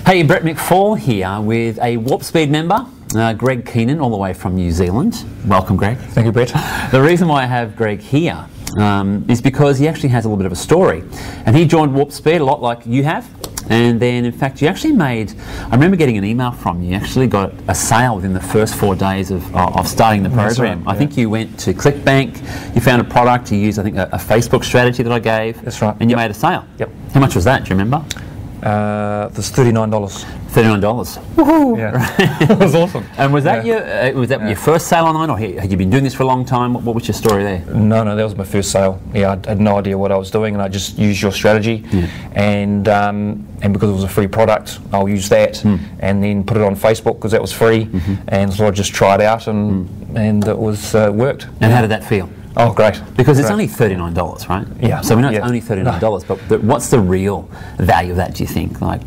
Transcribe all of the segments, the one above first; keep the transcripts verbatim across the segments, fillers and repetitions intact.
Hey, Brett McFall here with a Warp Speed member, uh, Greg Keenan, all the way from New Zealand. Welcome, Greg. Thank you, Brett. The reason why I have Greg here um, is because he actually has a little bit of a story. And he joined Warp Speed a lot like you have. And then, in fact, you actually made, I remember getting an email from you, you actually got a sale within the first four days of, of starting the program. Right, I yeah. think think you went to ClickBank, you found a product, you used, I think, a, a Facebook strategy that I gave. That's right. And you Yep. made a sale. Yep. How much was that, do you remember? Uh, it was thirty-nine dollars. thirty-nine dollars. Woohoo! Yeah. It was awesome. And was that Yeah. your uh, was that Yeah. your first sale online, or had you been doing this for a long time? What, what was your story there? No, no, that was my first sale. Yeah, I had no idea what I was doing, and I just used your strategy, Yeah. and um, and because it was a free product, I'll use that, Mm. and then put it on Facebook because that was free, Mm-hmm. and so I just tried it out, and mm. and it was uh, worked. And how did that feel? Oh, great! Because it's Great. only thirty-nine dollars, right? Yeah. So we know Yeah. it's only thirty-nine dollars, No. but the, what's the real value of that? Do you think? Like,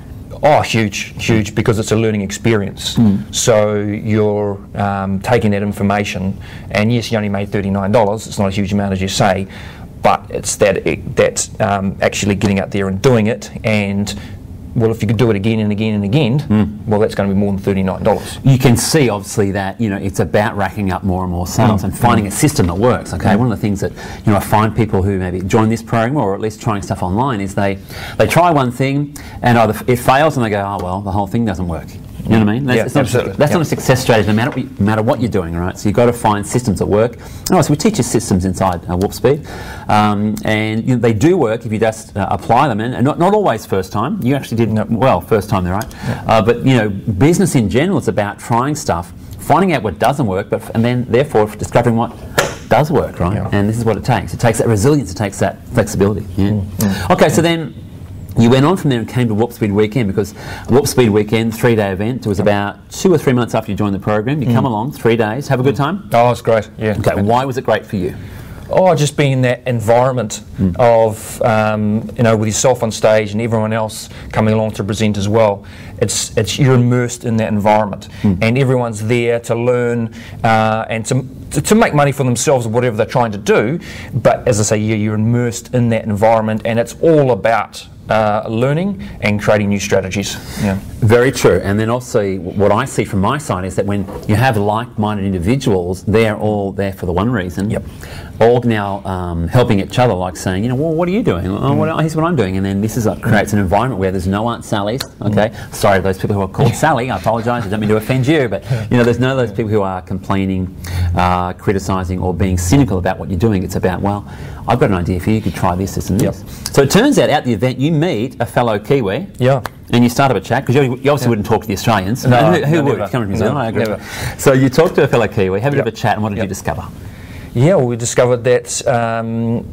Oh, huge, huge, because it's a learning experience. Mm. So you're um, taking that information, and yes, you only made thirty-nine dollars. It's not a huge amount, as you say, but it's that it, that um, actually getting out there and doing it. And well, if you could do it again and again and again, mm. well, that's going to be more than thirty-nine dollars. you can see obviously that you know it's about racking up more and more sales Mm. and finding a system that works. Okay, mm. one of the things that you know I find people who maybe join this program or at least trying stuff online is they they try one thing and either it fails and they go, oh well, the whole thing doesn't work. You know what I mean? That's, Yeah, it's not, absolutely. that's Yeah. not a success strategy, no matter, what, no matter what you're doing, right? So you've got to find systems that work. And also, we teach you systems inside uh, Warp Speed, um, and you know, they do work if you just uh, apply them. And, and not, not always first time. You actually did No. well first time, there, right? Yeah. Uh, but you know, business in general is about trying stuff, finding out what doesn't work, but f- and then therefore discovering what does work, right? Yeah. And this is what it takes. It takes that resilience. It takes that flexibility. Yeah. Mm, mm, Okay, so then. You went on from there and came to Warp Speed Weekend, because Warp Speed Weekend, three-day event, it was about two or three months after you joined the program. You Mm. come along, three days, have a good time? Oh, it's great. Yeah. Okay, why was it great for you? Oh, just being in that environment mm. of, um, you know, with yourself on stage and everyone else coming along to present as well. It's, it's you're immersed in that environment, mm. and everyone's there to learn uh, and to, to to make money for themselves or whatever they're trying to do. But as I say, you're, you're immersed in that environment, and it's all about uh, learning and creating new strategies. Yeah. Very true. And then also what I see from my side is that when you have like-minded individuals, they're all there for the one reason. Yep. All now um, helping each other, like saying, you know, well, what are you doing? Oh, what, here's what I'm doing. And then this is what creates an environment where there's no Aunt Sally's. Okay, mm. sorry to those people who are called Sally. I apologise. I don't mean to offend you, but you know, there's none of those people who are complaining, uh, criticising, or being cynical about what you're doing. It's about, well, I've got an idea for you. You could try this, this, and this. Yep. So it turns out, at the event, you meet a fellow Kiwi. Yeah. And you start up a chat, because you, you obviously yeah. wouldn't talk to the Australians. No, who, who no, would? never. Coming from New Zealand, No, I agree. never. So you talk to a fellow Kiwi, have a Yep. bit of a chat, and what did Yep. you discover? Yeah, well, we discovered that um,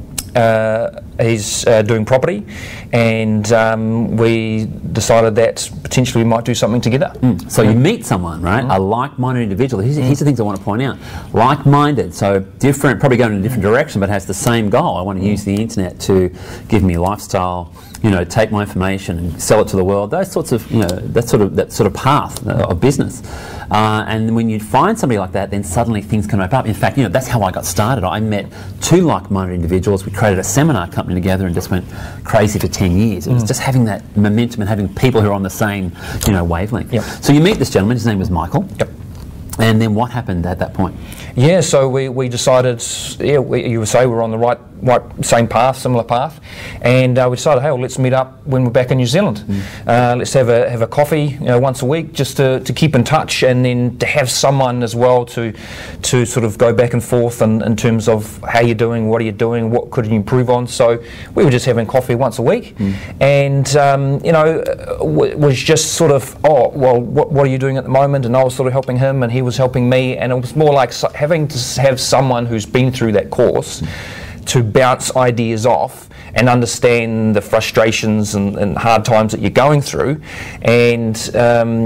uh, he's uh, doing property, and um, we decided that potentially we might do something together. Mm. So you meet someone, right? Mm. A like-minded individual. Here's, here's the things I want to point out. Like-minded, so different, probably going in a different direction, but has the same goal. I want to use the internet to give me lifestyle, you know, take my information and sell it to the world. Those sorts of, you know, that sort of that sort of path uh, of business. Uh, and when you find somebody like that, then suddenly things can open up. In fact, you know, that's how I got started. I met two like-minded individuals. We created a seminar company together and just went crazy for ten years. It was Mm. just having that momentum and having people who are on the same, you know, wavelength. Yep. So you meet this gentleman. His name was Michael. Yep. And then what happened at that point? Yeah, so we, we decided, yeah, we, you would say we're on the right, right same path, similar path, and uh, we decided, hey, well, let's meet up when we're back in New Zealand. Mm. Uh, let's have a have a coffee, you know, once a week, just to, to keep in touch, and then to have someone as well to to sort of go back and forth in, in terms of how you're doing, what are you doing, what could you improve on. So we were just having coffee once a week, mm. and um, you know, it was just sort of, oh, well, what, what are you doing at the moment? And I was sort of helping him, and he was helping me, and it was more like so having to have someone who's been through that course to bounce ideas off and understand the frustrations and, and hard times that you're going through, and um,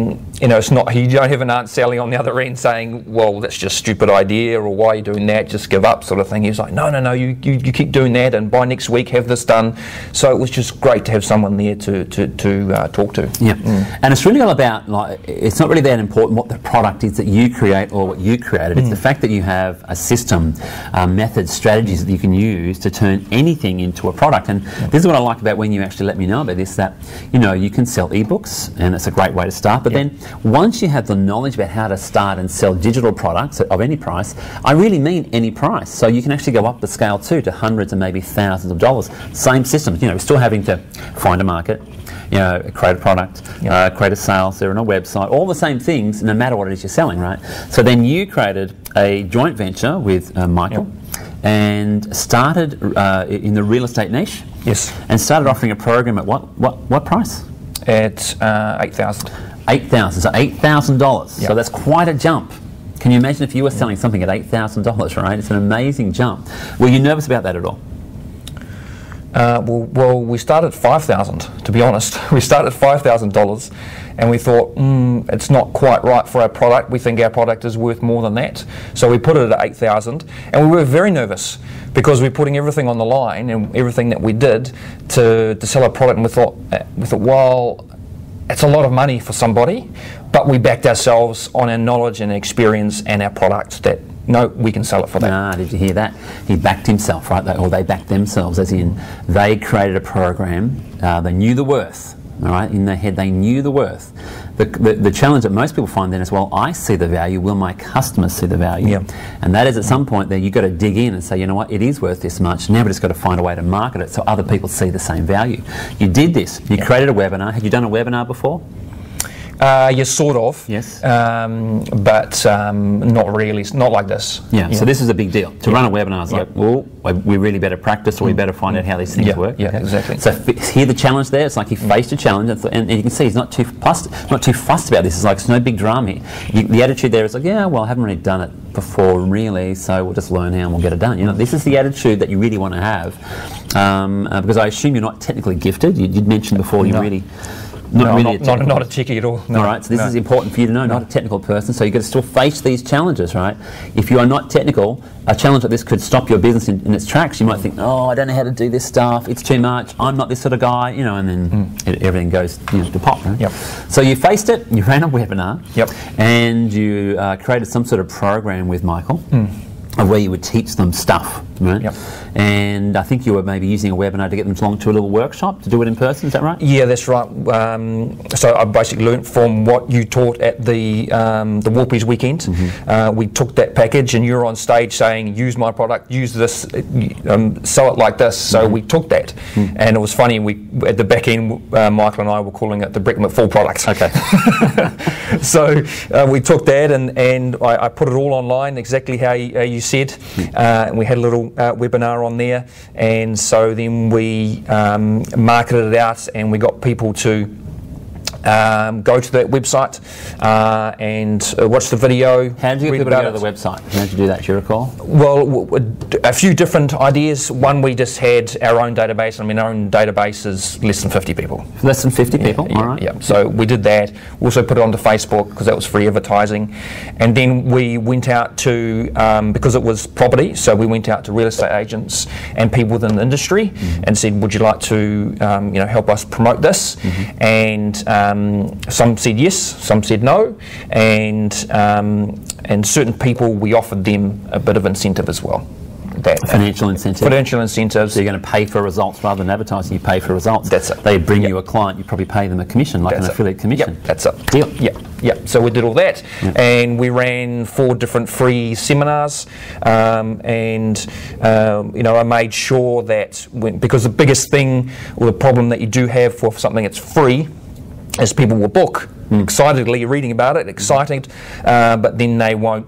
you know, it's not, you don't have an aunt Sally on the other end saying, well, that's just a stupid idea, or why are you doing that, just give up, sort of thing. He was like, no, no, no, you, you, you keep doing that, and by next week have this done. So it was just great to have someone there to, to, to uh, talk to. Yeah, mm. and it's really all about, like, it's not really that important what the product is that you create or what you created. It's mm. the fact that you have a system, uh, methods, strategies that you can use to turn anything into a product. And yeah. this is what I like about when you actually let me know about this, that, you know, you can sell ebooks, and it's a great way to start, but yeah. then once you have the knowledge about how to start and sell digital products of any price, I really mean any price, so you can actually go up the scale too to hundreds and maybe thousands of dollars. Same systems, you know, we're still having to find a market, you know, create a product, yep. uh, create a sales there on a website, all the same things, no matter what it is you're selling, right? So then you created a joint venture with uh, Michael, yep. and started uh, in the real estate niche. Yes. And started offering a program at what what what price? At uh, eight thousand. Eight thousand. So eight thousand dollars. Yep. So that's quite a jump. Can you imagine if you were selling something at eight thousand dollars, right? It's an amazing jump. Were you nervous about that at all? Uh, well, well, we started at five thousand dollars, to be honest. We started at five thousand dollars, and we thought, mm, it's not quite right for our product. We think our product is worth more than that. So we put it at eight thousand dollars, and we were very nervous because we're putting everything on the line and everything that we did to, to sell a product, and we thought, we thought, well, it's a lot of money for somebody, but we backed ourselves on our knowledge and experience and our product that, no, we can sell it for that. Ah, did you hear that? He backed himself, right? They, or they backed themselves, as in they created a program, uh, they knew the worth, all right? In their head, they knew the worth. The, the, the challenge that most people find then is, well, I see the value, will my customers see the value? Yeah. And that is at some point that you've got to dig in and say, you know what, it is worth this much. Now we've just got to find a way to market it so other people see the same value. You did this. You yeah. created a webinar. Had you done a webinar before? Uh, yes, sort of. Yes. Um, but um, not really, not like this. Yeah, yeah, so this is a big deal. To yeah. run a webinar is like, yeah. well, we really better practice, or we better find out how these things yeah. work. Yeah, okay? exactly. So hear the challenge there. It's like he faced a challenge, and, th and you can see he's not too fussed, not too fussed about this. It's like, it's no big drama here. You, the attitude there is like, yeah, well, I haven't really done it before, really, so we'll just learn how and we'll get it done. You know, this is the attitude that you really want to have, um, uh, because I assume you're not technically gifted. You did mention before you no. really. Not no, really not, a not, not a techie at all. No. All right, so this no. is important for you to know, no. not a technical person, so you've got to still face these challenges, right? If you are not technical, a challenge like this could stop your business in, in its tracks. You might think, oh, I don't know how to do this stuff, it's too much, I'm not this sort of guy, you know, and then mm. it, everything goes, you know, to pop, right? Yep. So you faced it, you ran a webinar, yep. and you uh, created some sort of program with Michael. Mm. Where you would teach them stuff, right? Yep. And I think you were maybe using a webinar to get them along to a little workshop to do it in person, is that right? Yeah, that's right. Um, so I basically learnt from what you taught at the um, the Warpies weekend. Mm-hmm. uh, we took that package, and you were on stage saying, use my product, use this, um, sell it like this. So mm-hmm. we took that, mm-hmm. and it was funny, we at the back end, uh, Michael and I were calling it the Brett McFall product. Okay. So uh, we took that, and, and I, I put it all online, exactly how you, how you said, uh, and we had a little uh, webinar on there, and so then we um, marketed it out, and we got people to um, go to that website uh, and uh, watch the video. How did you get people to go to the website? How did you do that, do you recall? Well, w w a few different ideas. One, we just had our own database. I mean, our own database is less than fifty people. Less than fifty yeah, people? Yeah, all right. Yeah. So we did that. We also put it onto Facebook because that was free advertising. And then we went out to, um, because it was property, so we went out to real estate agents and people within the industry mm-hmm. and said, would you like to um, you know, help us promote this? Mm-hmm. And um, some said yes, some said no, and um, and certain people we offered them a bit of incentive as well. That financial incentive. Financial incentives. So you're going to pay for results rather than advertising. You pay for results. That's it. They bring yep. you a client. You probably pay them a commission, like that's an it. affiliate commission. Yep, that's it. Deal. Yeah, yeah. So we did all that, yep. and we ran four different free seminars, um, and um, you know, I made sure that when, because the biggest thing or the problem that you do have for something that's free is people will book mm. excitedly reading about it, excited, uh, but then they won't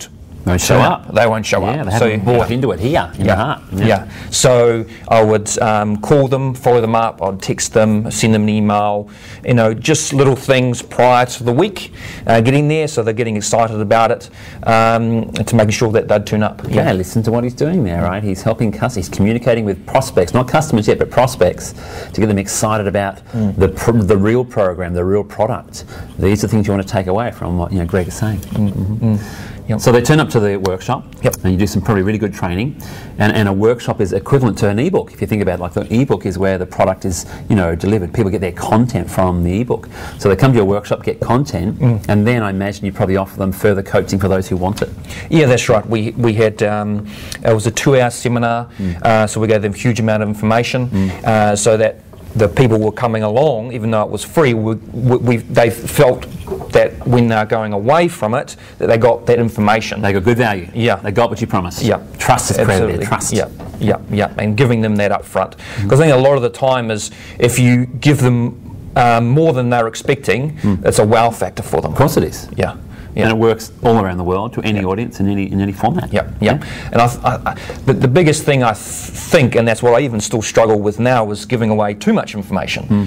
They show turn up. They won't show yeah, up. They haven't so, bought yeah. into it here in yeah. the heart. Yeah. yeah. So I would um, call them, follow them up. I'd text them, send them an email. You know, just little things prior to the week, uh, getting there, so they're getting excited about it, um, to making sure that they'd turn up. Yeah, yeah, listen to what he's doing there, right? He's helping customers. He's communicating with prospects, not customers yet, but prospects, to get them excited about mm. the pr the real program, the real product. These are things you want to take away from what you know Greg is saying. Mm. Mm-hmm. Yep. So they turn up to the workshop, yep. and you do some probably really good training, and, and a workshop is equivalent to an ebook. If you think about it, like the ebook is where the product is, you know, delivered. People get their content from the ebook. So they come to your workshop, get content, mm. and then I imagine you probably offer them further coaching for those who want it. Yeah, that's right. We we had um, it was a two-hour seminar, mm. uh, so we gave them a huge amount of information, mm. uh, so that the people were coming along, even though it was free, we, we, we, they felt that when they're going away from it, that they got that information. They got good value. Yeah. They got what you promised. Yeah. Trust is created there. Trust. Yeah, yeah, yeah. And giving them that up front. Because mm. I think a lot of the time is if you give them um, more than they're expecting, mm. it's a wow factor for them. Of course it is. Yeah. Yeah. And it works all around the world to any yep. audience in any in any format. Yeah, yeah. yeah. And I, I, I, the, the biggest thing I th think, and that's what I even still struggle with now, is giving away too much information. Mm.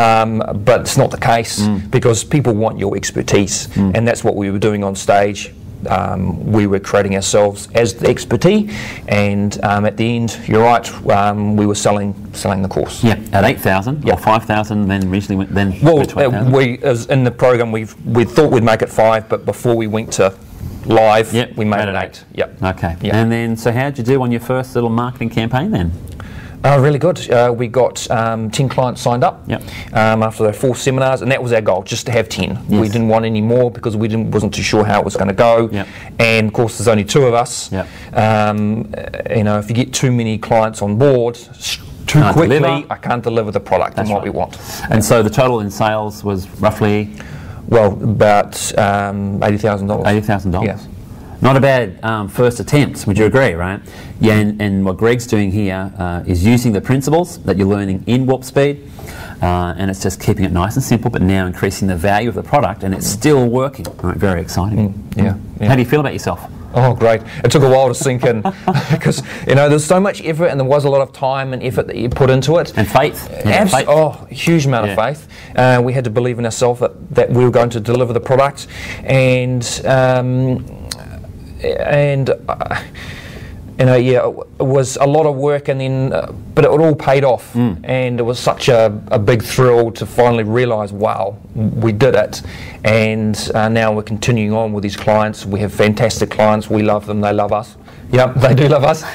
Um, but it's not the case mm. because people want your expertise, mm. and that's what we were doing on stage. Um, we were creating ourselves as the expertise, and um, at the end, you're right, um, we were selling selling the course. Yeah, at eight thousand yeah. or five thousand, then originally went then. Well, uh, we as in the program we we thought we'd make it five, but before we went to live, yep. we made Right it at eight. eight. Yep. Okay. Yep. And then, so how did you do on your first little marketing campaign then? Uh, really good. Uh, we got um, ten clients signed up yep. um, after the four seminars, and that was our goal, just to have ten. Yes. We didn't want any more because we didn't, wasn't too sure how it was going to go. Yep. And of course, there's only two of us. Yep. Um, you know, if you get too many clients on board too can't quickly, deliver. I can't deliver the product That's and what right. we want. And yeah. so the total in sales was roughly? Well, about um, eighty thousand dollars. eighty thousand dollars. Yeah. Not a bad um, first attempt, would you agree, right? Yeah, and, and what Greg's doing here uh, is using the principles that you're learning in Warp Speed, uh, and it's just keeping it nice and simple, but now increasing the value of the product, and it's still working. Right, very exciting. Mm, yeah, yeah. How do you feel about yourself? Oh, great. It took a while to sink in because, you know, there's so much effort and there was a lot of time and effort that you put into it. And faith. Yeah, Abs faith. Oh, huge amount yeah. of faith. Uh, we had to believe in ourselves that, that we were going to deliver the product, and um, and uh, you know, yeah, it was a lot of work, and then, uh, but it all paid off, mm. and it was such a, a big thrill to finally realise, wow, we did it, and uh, now we're continuing on with these clients. We have fantastic clients. We love them. They love us. Yep, they do love us,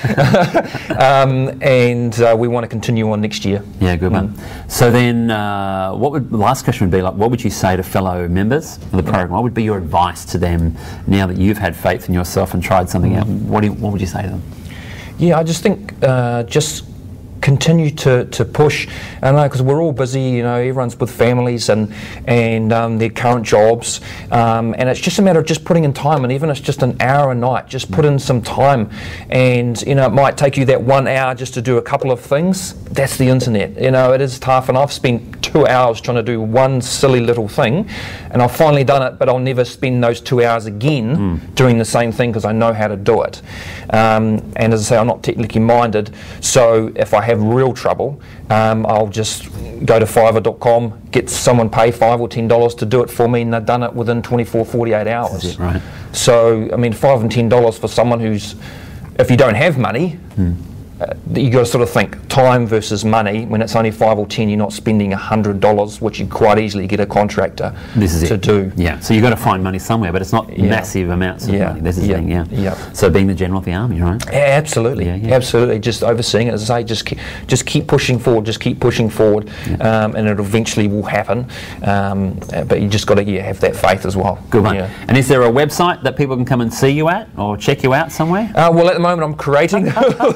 um, and uh, we want to continue on next year. Yeah, good one. Mm. So then, uh, what would the last question would be like? What would you say to fellow members of the program? What would be your advice to them now that you've had faith in yourself and tried something mm. out? What do you, what would you say to them? Yeah, I just think uh, just continue to, to push. I know, because we're all busy, you know, everyone's with families and and um, their current jobs, um, and it's just a matter of just putting in time, and even if it's just an hour a night, just put in some time, and you know, it might take you that one hour just to do a couple of things. That's the internet, you know, it is tough, and I've spent two hours trying to do one silly little thing, and I've finally done it, but I'll never spend those two hours again mm. doing the same thing because I know how to do it. Um, and as I say, I'm not technically minded, so if I have real trouble, um, I'll just go to fiverr dot com, get someone pay five or ten dollars to do it for me, and they've done it within twenty-four, forty-eight hours. That's it, right. So I mean, five and ten dollars for someone who's, if you don't have money, mm. uh, you got to sort of think time versus money. When it's only five or ten, you're not spending a hundred dollars, which you quite easily get a contractor this is to it. do. Yeah. So you've got to find money somewhere, but it's not yeah. massive amounts of yeah. money. This is yeah. the thing. Yeah. yeah. So being the general of the army, right? Yeah, absolutely. Yeah, yeah. Absolutely. Just overseeing it, as I say, just keep, just keep pushing forward. Just keep pushing forward, yeah. um, and it eventually will happen. Um, but you just got to yeah, have that faith as well. Good one. Yeah. And is there a website that people can come and see you at or check you out somewhere? Uh, well, at the moment, I'm creating. Well,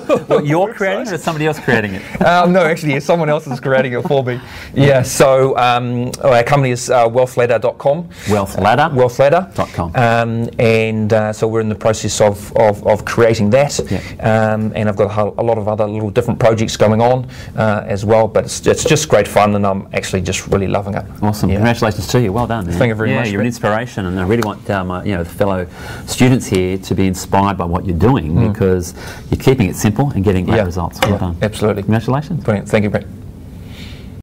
You're creating it or somebody else creating it? Um, no, actually, yeah, someone else is creating it for me. Yeah, so um, our company is uh, wealth ladder dot com. Wealth Ladder? wealth ladder dot com. Um, and uh, so we're in the process of, of, of creating that. Yeah. Um, and I've got a, a lot of other little different projects going on uh, as well. But it's, it's just great fun, and I'm actually just really loving it. Awesome. Yeah. Congratulations to you. Well done, man. Thank you very yeah, much. You're an inspiration, and I really want um, uh, you know, the fellow students here to be inspired by what you're doing mm. because you're keeping it simple and getting great yeah. results. Well yeah. done. Absolutely. Congratulations. Brilliant. Thank you, Brett.